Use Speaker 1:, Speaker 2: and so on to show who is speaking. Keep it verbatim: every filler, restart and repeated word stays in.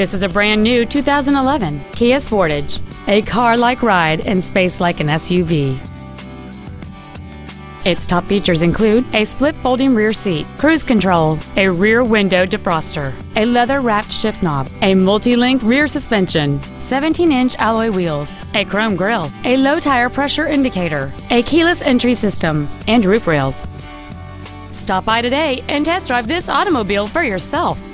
Speaker 1: This is a brand new two thousand eleven Kia Sportage, a car-like ride and space like an S U V. Its top features include a split folding rear seat, cruise control, a rear window defroster, a leather-wrapped shift knob, a multi-link rear suspension, seventeen inch alloy wheels, a chrome grille, a low tire pressure indicator, a keyless entry system, and roof rails. Stop by today and test drive this automobile for yourself.